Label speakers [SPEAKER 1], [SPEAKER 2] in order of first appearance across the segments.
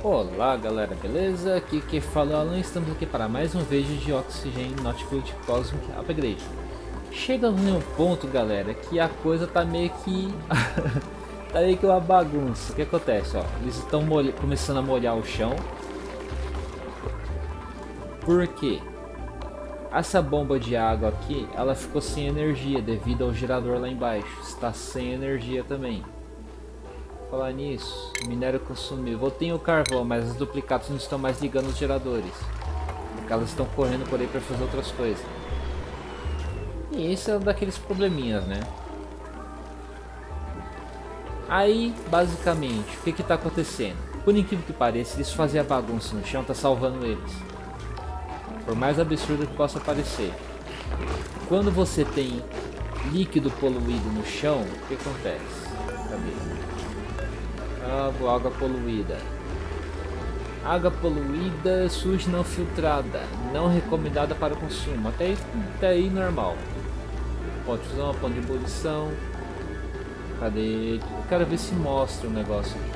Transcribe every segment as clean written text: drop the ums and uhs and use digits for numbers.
[SPEAKER 1] Olá galera, beleza? Aqui quem fala é o Alan, estamos aqui para mais um vídeo de Oxygen Nautilus Cosmic Upgrade. Chegamos em um ponto, galera, que a coisa tá meio que... tá meio que uma bagunça. O que acontece, ó? Eles estão começando a molhar o chão. Por quê? Essa bomba de água aqui, ela ficou sem energia devido ao gerador lá embaixo. Está sem energia também. Falar nisso, minério consumido. Voltei o carvão, mas as duplicatas não estão mais ligando os geradores, porque elas estão correndo por aí para fazer outras coisas. E esse é um daqueles probleminhas, né? Aí, basicamente, o que está acontecendo? Por incrível que pareça, eles faziam a bagunça no chão, tá salvando eles. Por mais absurdo que possa parecer. Quando você tem líquido poluído no chão, o que acontece? Cadê? Água poluída. Água poluída, suja não filtrada, não recomendada para consumo. Até aí normal. Pode usar uma ponte de ebulição. Cadê? Eu quero ver se mostra o negócio aqui.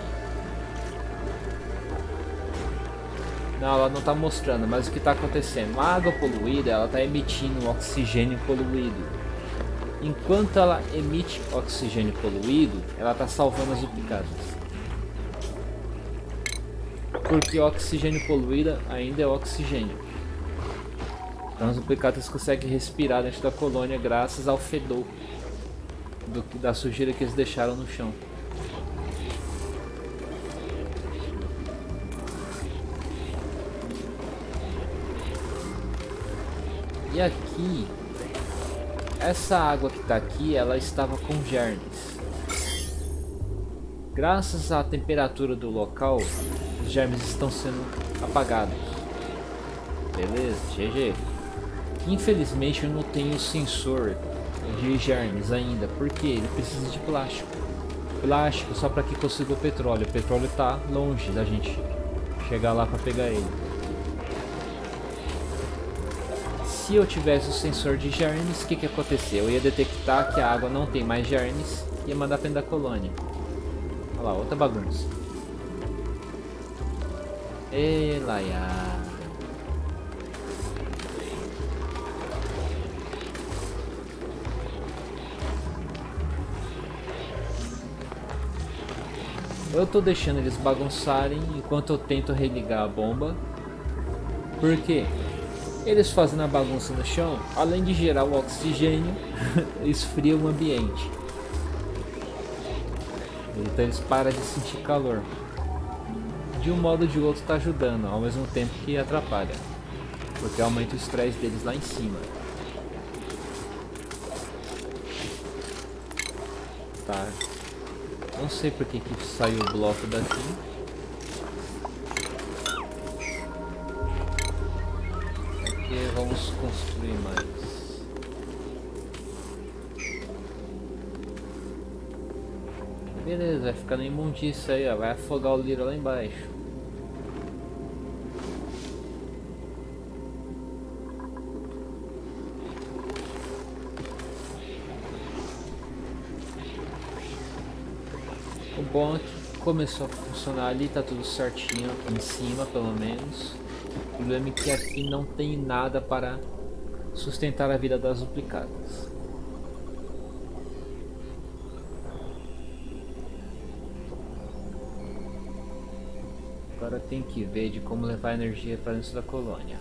[SPEAKER 1] Não, ela não está mostrando, mas o que está acontecendo? A água poluída, ela está emitindo oxigênio poluído. Enquanto ela emite oxigênio poluído, ela está salvando as duplicadas. Porque o oxigênio poluído ainda é oxigênio. Então as duplicatas conseguem respirar dentro da colônia graças ao fedor da sujeira que eles deixaram no chão. E aqui, essa água que está aqui, ela estava com germes. Graças à temperatura do local, os germes estão sendo apagados. Beleza, GG. Infelizmente eu não tenho sensor de germes ainda, porque ele precisa de plástico. Plástico só para que consiga o petróleo. O petróleo está longe da gente chegar lá para pegar ele. Se eu tivesse o sensor de germes, o que ia acontecer? Eu ia detectar que a água não tem mais germes e ia mandar para dentro da colônia. Olha lá, outra bagunça. Ei, Laia. Eu tô deixando eles bagunçarem enquanto eu tento religar a bomba. Por quê? Eles fazendo a bagunça no chão, além de gerar o oxigênio, esfria o ambiente. Então eles param de sentir calor. De um modo ou de outro está ajudando, ao mesmo tempo que atrapalha, porque aumenta o estresse deles lá em cima. Tá. Não sei porque que saiu o bloco daqui. Aqui vamos construir mais. Beleza, vai ficar na imundícia aí, ó. Vai afogar o Lira lá embaixo. O bom é que começou a funcionar ali, tá tudo certinho aqui em cima, pelo menos. O problema é que aqui não tem nada para sustentar a vida das duplicadas. Agora tem que ver de como levar energia para dentro da colônia.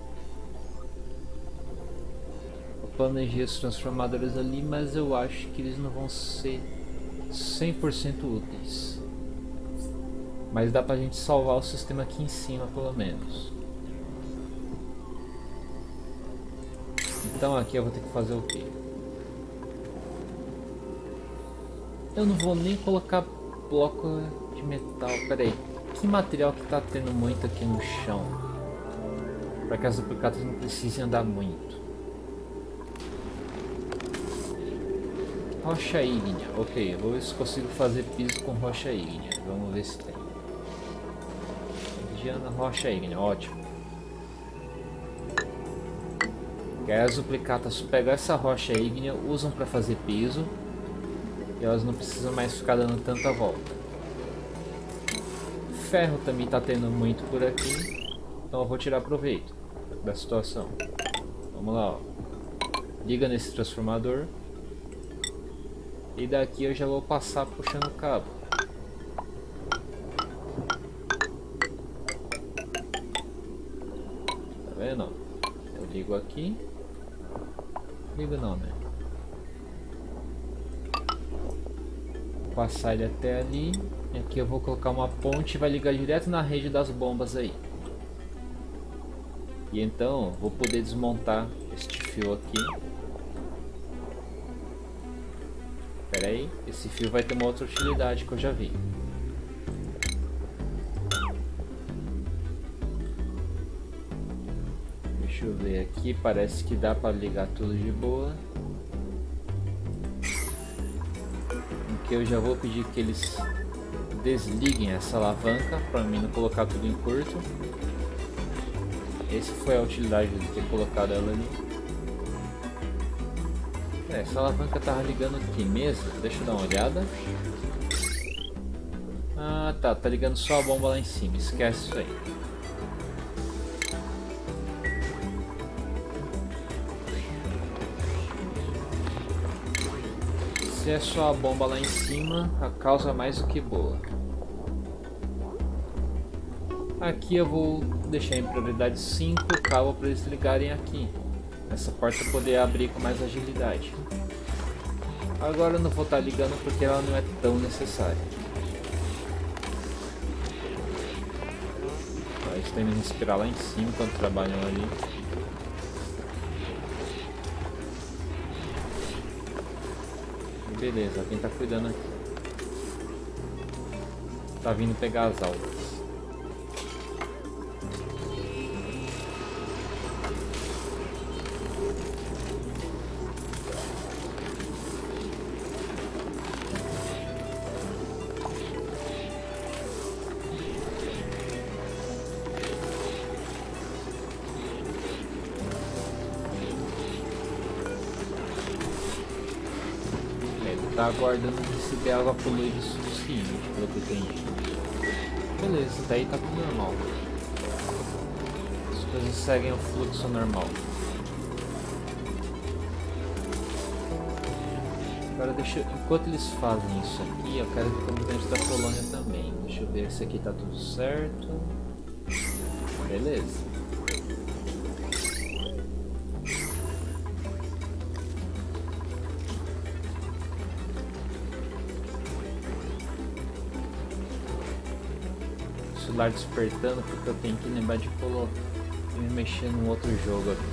[SPEAKER 1] Eu planejei os transformadores ali, mas eu acho que eles não vão ser 100% úteis. Mas dá pra gente salvar o sistema aqui em cima, pelo menos. Então aqui eu vou ter que fazer o quê? Eu não vou nem colocar bloco de metal. Pera aí. Que material que tá tendo muito aqui no chão? Para que as duplicatas não precisem andar muito. Rocha ígnea. Ok, vou ver se consigo fazer piso com rocha ígnea. Vamos ver se tem. Indiana, rocha ígnea, ótimo. E aí as duplicatas pegam essa rocha ígnea, usam para fazer piso. E elas não precisam mais ficar dando tanta volta. ferro também tá tendo muito por aqui, então eu vou tirar proveito da situação. Vamos lá, ó. Liga nesse transformador. E daqui eu já vou passar puxando o cabo. Tá vendo? Eu ligo aqui. Ligo não, né? Vou passar ele até ali. E aqui eu vou colocar uma ponte e vai ligar direto na rede das bombas aí. E então vou poder desmontar este fio aqui. Pera aí, esse fio vai ter uma outra utilidade que eu já vi. Deixa eu ver aqui, parece que dá para ligar tudo de boa. Aqui eu já vou pedir que eles desliguem essa alavanca para mim não colocar tudo em curto. Essa foi a utilidade de ter colocado ela ali. Essa alavanca tava ligando aqui mesmo, deixa eu dar uma olhada. Ah tá ligando só a bomba lá em cima, esquece isso aí. Se é só a bomba lá em cima, a causa é mais do que boa. Aqui eu vou deixar em prioridade 5 o cabo para eles ligarem aqui. Essa porta poder abrir com mais agilidade. Agora eu não vou estar ligando porque ela não é tão necessária. Eles têm que respirar lá em cima enquanto trabalham ali. E beleza, quem tá cuidando aqui? Tá vindo pegar as algas. Tá aguardando receber água poluída o suficiente, pelo que eu entendi. Beleza, daí tá tudo normal. As coisas seguem o fluxo normal. Agora enquanto eles fazem isso aqui, eu quero que estamos dentro da colônia também. Deixa eu ver se aqui tá tudo certo. Beleza. Celular despertando porque eu tenho que lembrar de me mexer num outro jogo aqui.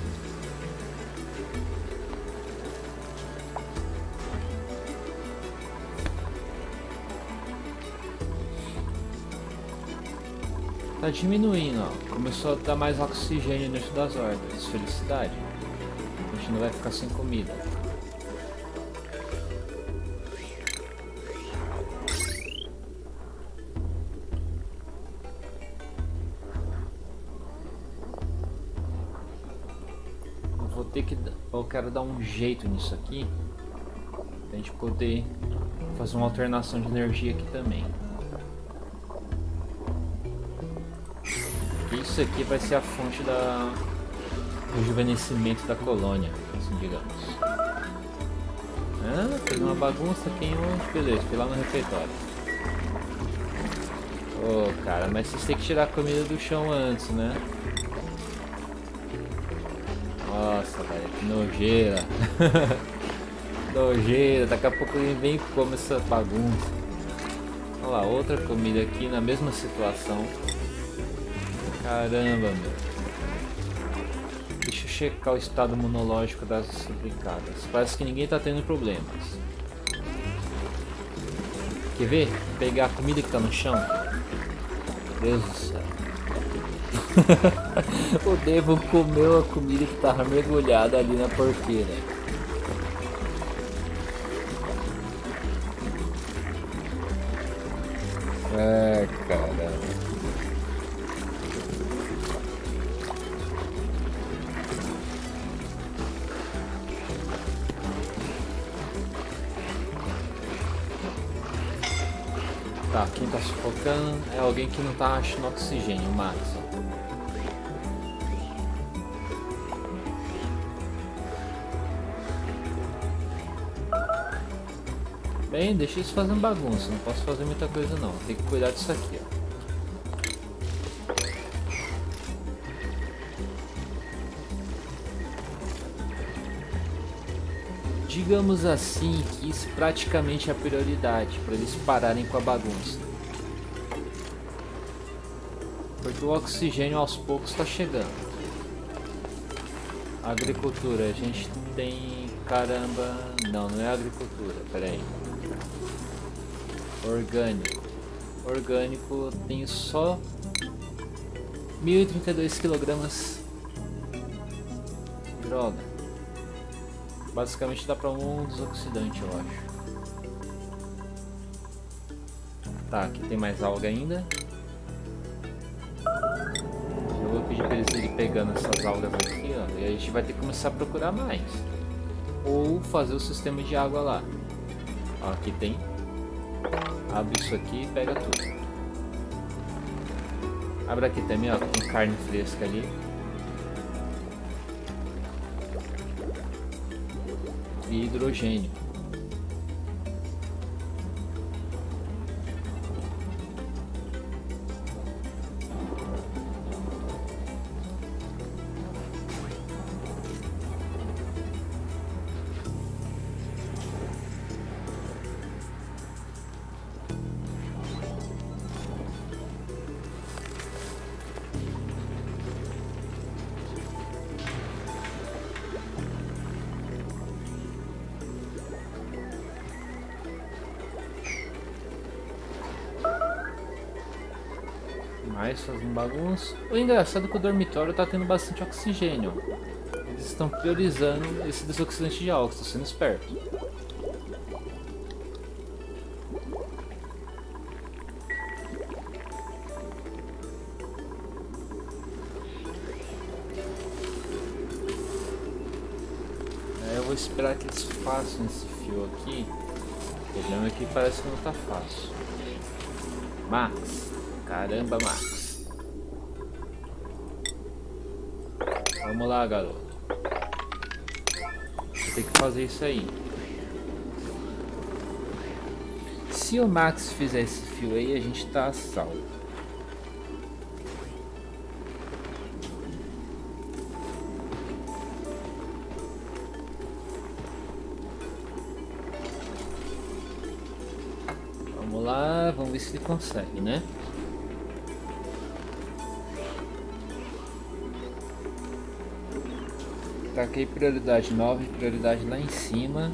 [SPEAKER 1] Tá diminuindo, ó. Começou a dar mais oxigênio dentro das órbitas. Felicidade. A gente não vai ficar sem comida. Eu quero dar um jeito nisso aqui pra gente poder fazer uma alternação de energia aqui também. Isso aqui vai ser a fonte do rejuvenescimento da colônia, assim digamos. Ah, fez uma bagunça aqui em beleza, fui lá no refeitório. Oh, cara, mas vocês têm que tirar a comida do chão antes, né? Nossa, velho, que nojeira. Nojeira, daqui a pouco ele vem e come essa bagunça. Olha lá, outra comida aqui na mesma situação. Caramba, meu. Deixa eu checar o estado imunológico das suplicadas. Parece que ninguém tá tendo problemas. Quer ver? Pegar a comida que tá no chão. Deus do céu. O Devo comeu a comida que tava mergulhada ali na porteira. Ah, caramba. Tá, quem tá sufocando é alguém que não tá achando oxigênio, o Max. Bem, deixa eles fazendo bagunça, não posso fazer muita coisa não, tem que cuidar disso aqui, ó. Digamos assim que isso praticamente é a prioridade, para eles pararem com a bagunça. Porque o oxigênio aos poucos está chegando. Agricultura, a gente tem... Caramba... Não, não é agricultura, peraí. Orgânico. Orgânico tem só 1032 kg. Droga. Basicamente dá pra um desoxidante, eu acho. Tá, aqui tem mais alga ainda. Eu vou pedir pra eles irem pegando essas algas aqui, ó. E a gente vai ter que começar a procurar mais. Ou fazer o sistema de água lá. Ó, aqui tem. Abre isso aqui e pega tudo. Abre aqui também, ó. Tem carne fresca ali. E hidrogênio. Mais fazendo bagunça. O engraçado é que o dormitório tá tendo bastante oxigênio. Eles estão priorizando esse desoxidante de álcool, estão sendo esperto. Eu vou esperar que eles façam esse fio aqui. O problema é que parece que não tá fácil. Max. Caramba, Max. Vamos lá, garoto. Tem que fazer isso aí. Se o Max fizer esse fio aí, a gente tá a salvo. Vamos lá, vamos ver se ele consegue, né? Taquei prioridade 9, prioridade lá em cima.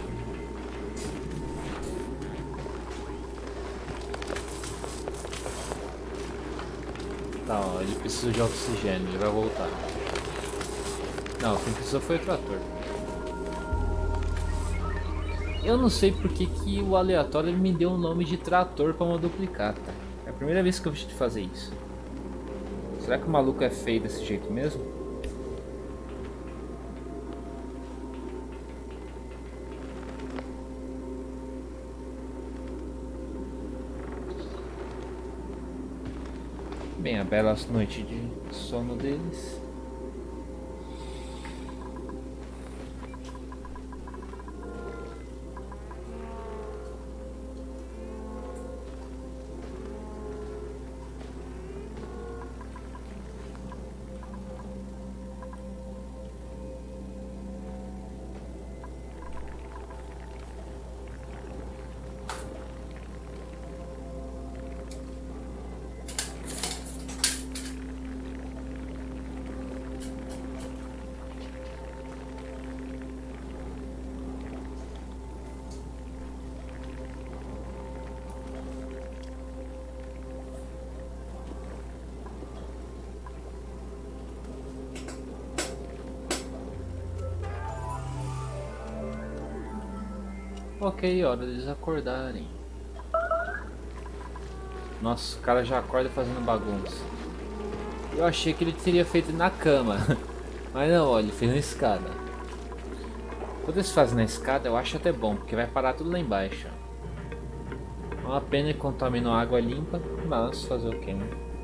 [SPEAKER 1] Tá, ó, ele precisa de oxigênio, ele vai voltar. Não, quem precisou foi o trator. Eu não sei porque que o aleatório me deu o nome de trator para uma duplicata. É a primeira vez que eu vi de fazer isso. Será que o maluco é feio desse jeito mesmo? Bem, a bela noite de sono deles. Ok, hora deles acordarem. Nossa, o cara já acorda fazendo bagunça. Eu achei que ele teria feito na cama. Mas não, olha, ele fez na escada. Quando eles fazem na escada, eu acho até bom, porque vai parar tudo lá embaixo. Uma pena que contaminou a água limpa, mas fazer o que, né?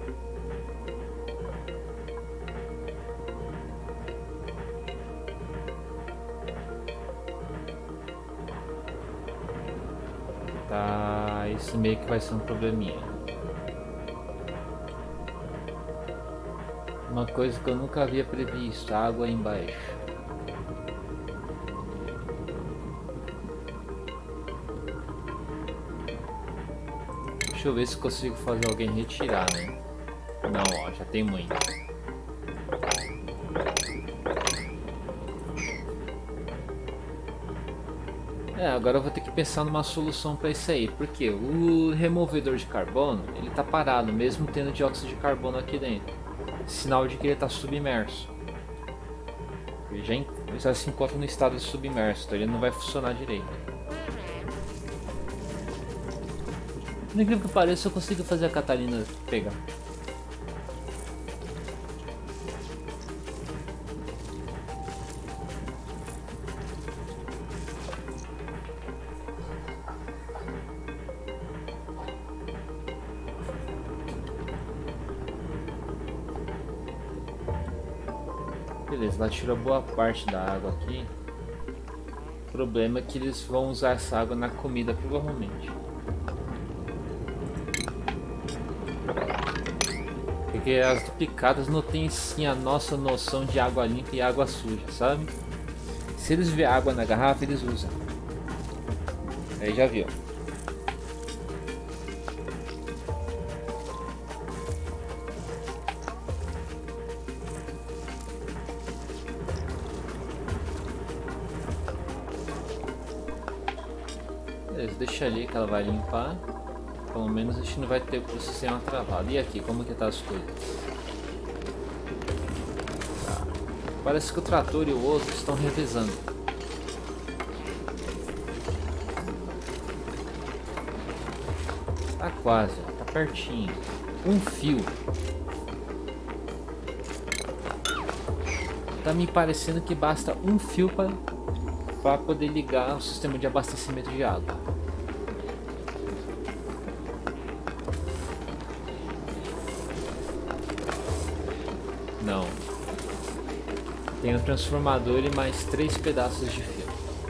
[SPEAKER 1] Tá, isso meio que vai ser um probleminha. Uma coisa que eu nunca havia previsto, água embaixo. Deixa eu ver se consigo fazer alguém retirar, né? Não, ó, já tem muito. Agora eu vou ter que pensar numa solução para isso aí, porque o removedor de carbono, ele tá parado, mesmo tendo dióxido de carbono aqui dentro. Sinal de que ele está submerso. Ele já se encontra no estado de submerso, então ele não vai funcionar direito. No incrível que pareça, eu consigo fazer a Catarina pegar. Beleza, ela tirou boa parte da água aqui. O problema é que eles vão usar essa água na comida, provavelmente. Porque as duplicadas não tem sim a nossa noção de água limpa e água suja, sabe? Se eles verem água na garrafa, eles usam. Aí já viu. Beleza, deixa ali que ela vai limpar. Pelo menos a gente não vai ter o sistema travado. E aqui, como que tá as coisas? Tá. Parece que o trator e o outro estão revezando. Tá quase, ó, tá pertinho. Um fio. Tá me parecendo que basta um fio para poder ligar o sistema de abastecimento de água. Não. Tem um transformador e mais 3 pedaços de fio.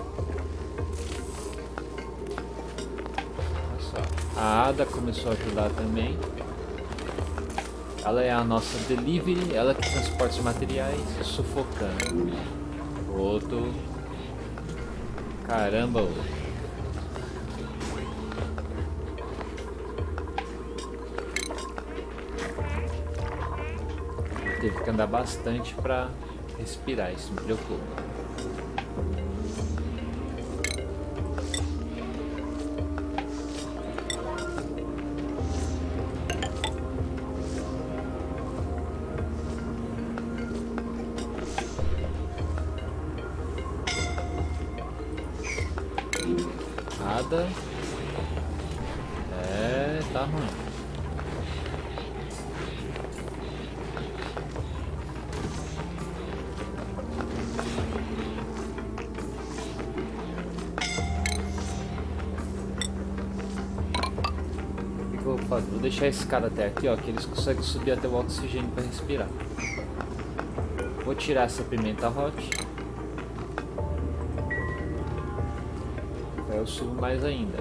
[SPEAKER 1] Olha só. A Ada começou a ajudar também. Ela é a nossa delivery, ela que transporta os materiais, sufocando. Outro. Caramba, outro. Teve que andar bastante para respirar, isso me preocupa. Nada. Tá ruim. Vou deixar esse cara até aqui, ó, que eles conseguem subir até o oxigênio para respirar. Vou tirar essa pimenta hot. Aí eu subo mais ainda.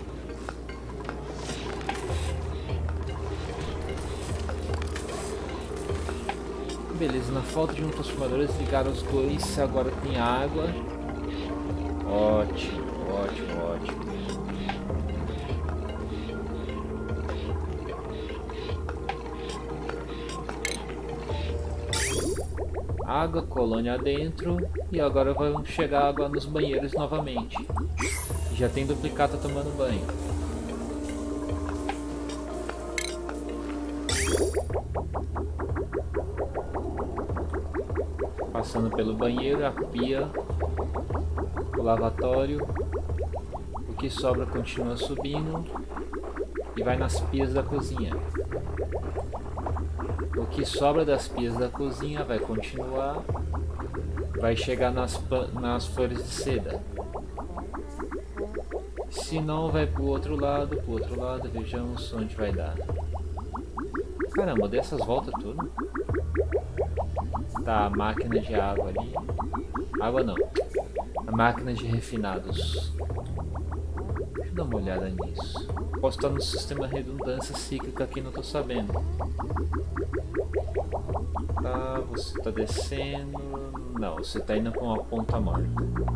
[SPEAKER 1] Beleza, na falta de um transformador eles ligaram os dois, agora tem água. Ótimo, ótimo, ótimo. Água, colônia dentro. E agora vai chegar água nos banheiros novamente. Já tem duplicata tomando banho. Passando pelo banheiro, a pia, o lavatório. O que sobra continua subindo e vai nas pias da cozinha. O que sobra das pias da cozinha vai continuar, vai chegar nas flores de seda. Se não, vai pro outro lado, vejamos onde vai dar. Caramba, eu dei essas voltas tudo. Tá, a máquina de água ali. Água não. A máquina de refinados. Deixa eu dar uma olhada nisso. Posso estar no sistema redundância cíclica aqui, não tô sabendo. Tá, você tá descendo. Não, você tá indo com a ponta morta.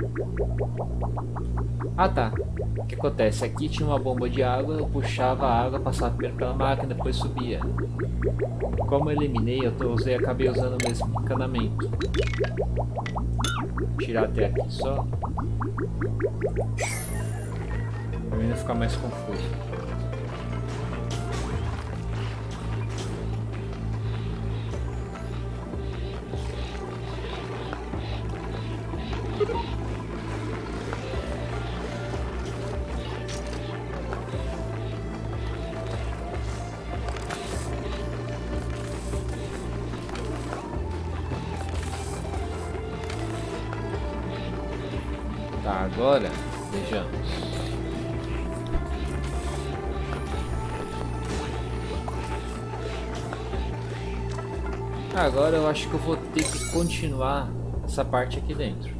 [SPEAKER 1] Ah tá. O que acontece? Aqui tinha uma bomba de água, eu puxava a água, passava primeiro pela máquina, depois subia. Como eu eliminei, acabei usando o mesmo encanamento. Vou tirar até aqui só. Pra mim não ficar mais confuso. Tá, agora vejamos. Agora eu acho que eu vou ter que continuar essa parte aqui dentro.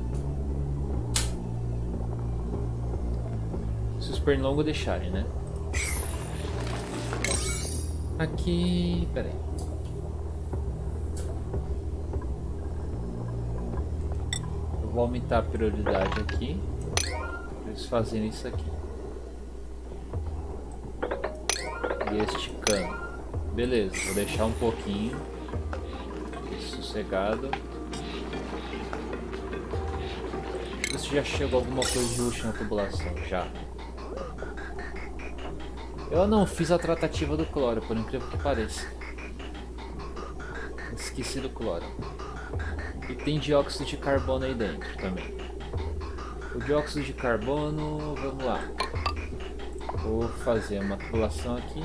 [SPEAKER 1] Se os pernilongos deixarem, né? Aqui... pera aí. Vou aumentar a prioridade aqui para eles fazerem isso aqui. E este cano. Beleza, vou deixar um pouquinho sossegado. Ver se já chegou alguma coisa de útil na tubulação. Já. Eu não fiz a tratativa do cloro, por incrível que pareça. Esqueci do cloro. E tem dióxido de carbono aí dentro também. O dióxido de carbono, vamos lá. Vou fazer uma tubulação aqui.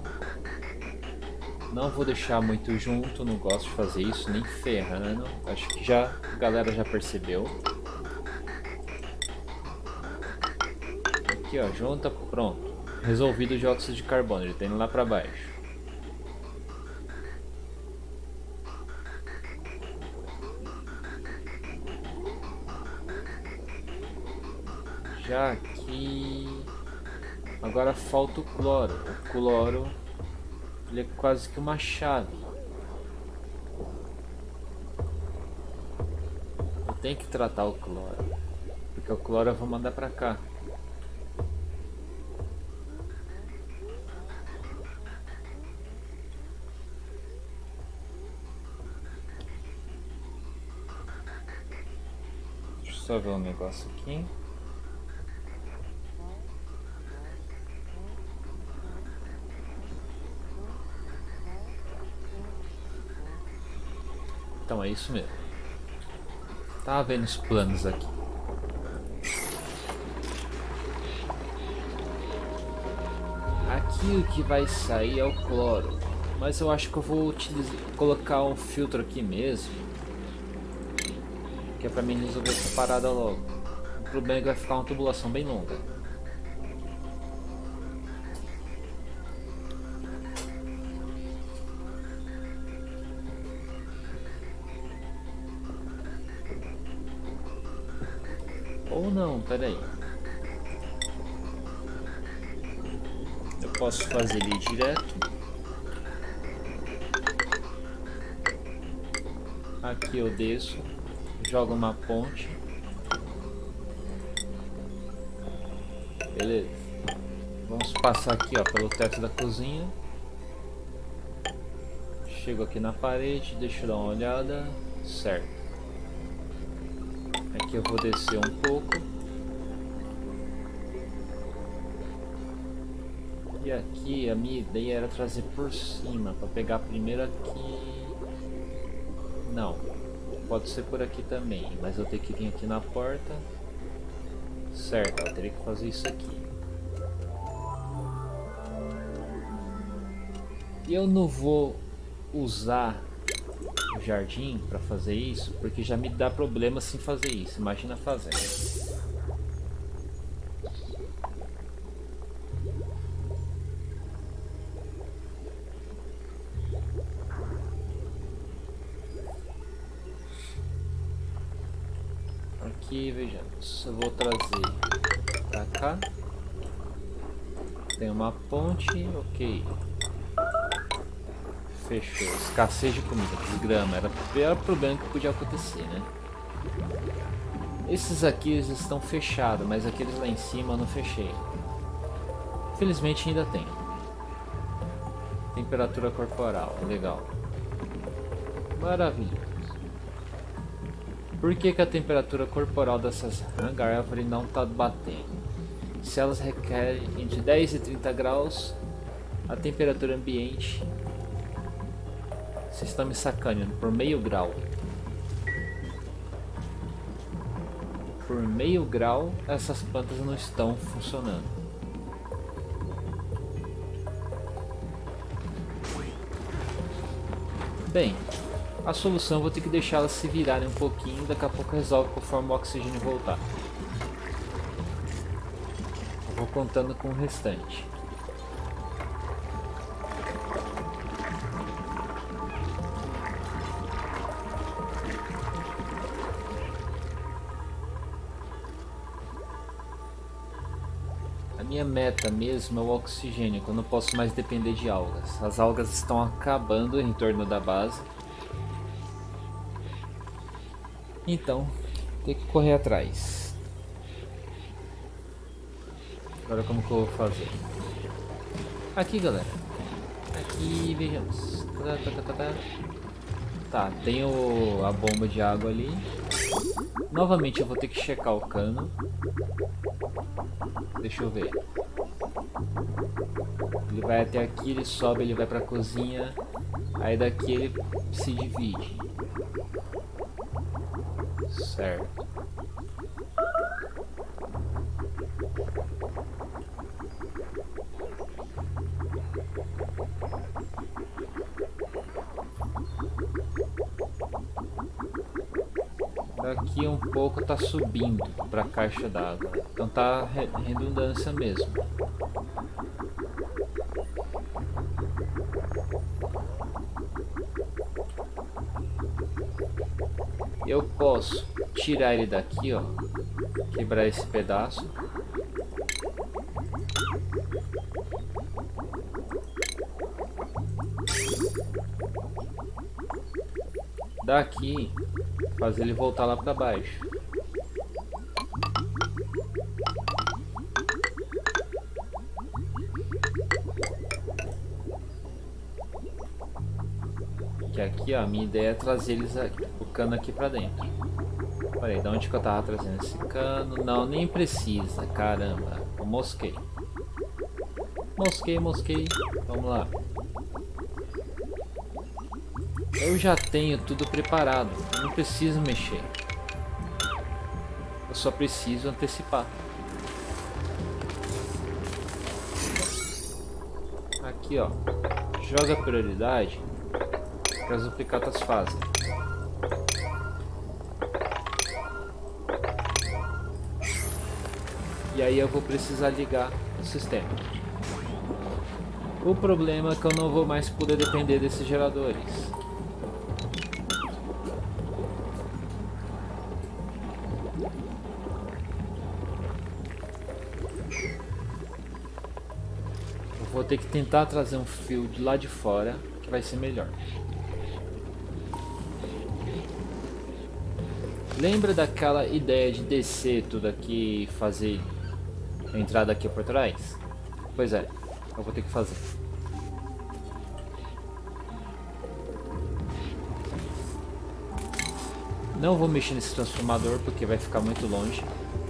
[SPEAKER 1] Não vou deixar muito junto, não gosto de fazer isso, nem ferrando. Acho que a galera já percebeu. Aqui ó, junta, pronto. Resolvido o dióxido de carbono, ele tá indo lá pra baixo. Já aqui... agora falta o cloro. O cloro, ele é quase que uma chave. Eu tenho que tratar o cloro, porque o cloro eu vou mandar pra cá. Deixa eu só ver um negócio aqui. Então é isso mesmo. Tava vendo os planos aqui. Aqui o que vai sair é o cloro. Mas eu acho que eu vou colocar um filtro aqui mesmo. Que é pra mim resolver essa parada logo. O problema é que vai ficar uma tubulação bem longa. Ou não, peraí. Eu posso fazer ele direto. Aqui eu desço, jogo uma ponte. Beleza. Vamos passar aqui ó, pelo teto da cozinha. Chego aqui na parede, deixa eu dar uma olhada. Certo. Aqui eu vou descer um pouco. E aqui a minha ideia era trazer por cima, para pegar primeiro aqui. Não, pode ser por aqui também, mas eu tenho que vir aqui na porta. Certo, eu teria que fazer isso aqui. E eu não vou usar o jardim para fazer isso, porque já me dá problema sem fazer isso. Imagina fazendo. aqui, vejamos. Eu vou trazer pra cá. Tem uma ponte, ok. Fechou. Escassez de comida, desgrama. Era o pior problema que podia acontecer, né? Esses aqui eles estão fechados, mas aqueles lá em cima eu não fechei. Felizmente ainda tem. Temperatura corporal, legal. Maravilha. Por que que a temperatura corporal dessas Hangar Árvore não está batendo? Se elas requerem entre 10 e 30 graus, a temperatura ambiente... Vocês estão me sacaneando por meio grau. Por meio grau, essas plantas não estão funcionando. Bem, a solução eu vou ter que deixá-las se virarem um pouquinho, daqui a pouco resolve conforme o oxigênio voltar. Eu vou contando com o restante. A minha meta mesmo é o oxigênio, que eu não posso mais depender de algas. As algas estão acabando em torno da base. Então, tem que correr atrás. Agora como que eu vou fazer? Aqui, galera. Aqui, vejamos. Tá, tem a bomba de água ali. Novamente eu vou ter que checar o cano. Deixa eu ver. Ele vai até aqui, ele sobe, ele vai pra cozinha. Aí daqui ele se divide. Certo. Daqui um pouco tá subindo para a caixa d'água, então tá redundância mesmo. Eu posso tirar ele daqui, ó, quebrar esse pedaço. Daqui fazer ele voltar lá para baixo. Que aqui, ó, a minha ideia é trazer eles aqui, o cano aqui para dentro. Peraí, de onde que eu tava trazendo esse cano? Não, nem precisa, caramba. Eu mosquei. Mosquei. Vamos lá. Eu já tenho tudo preparado, não preciso mexer. Eu só preciso antecipar. Aqui, ó, joga prioridade que as duplicatas fazem. E aí eu vou precisar ligar o sistema. O problema é que eu não vou mais poder depender desses geradores. Vou ter que tentar trazer um fio de lá de fora, que vai ser melhor. Lembra daquela ideia de descer tudo aqui e fazer a entrada aqui por trás? Pois é, eu vou ter que fazer. Não vou mexer nesse transformador porque vai ficar muito longe.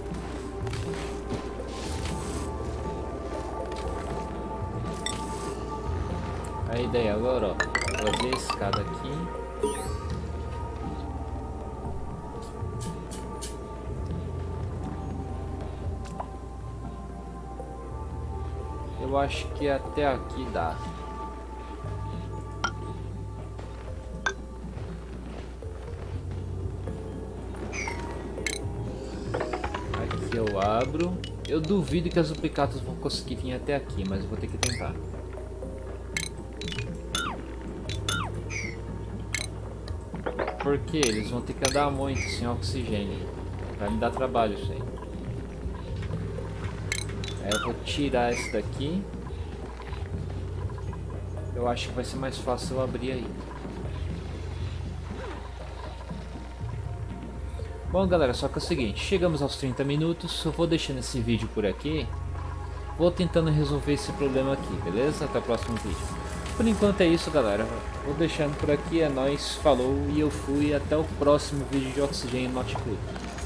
[SPEAKER 1] A ideia agora, ó, trazer a escada aqui. Eu acho que até aqui dá. Aqui eu abro. Eu duvido que as duplicatas vão conseguir vir até aqui, mas eu vou ter que tentar. Porque eles vão ter que andar muito sem oxigênio. Vai me dar trabalho isso aí. Aí eu vou tirar esse daqui. Eu acho que vai ser mais fácil eu abrir aí. Bom, galera, só que é o seguinte, chegamos aos 30 minutos, eu vou deixando esse vídeo por aqui. Vou tentando resolver esse problema aqui, beleza? Até o próximo vídeo. Por enquanto é isso, galera. Vou deixando por aqui, é nóis, falou e eu fui. Até o próximo vídeo de Oxygen Not Clip.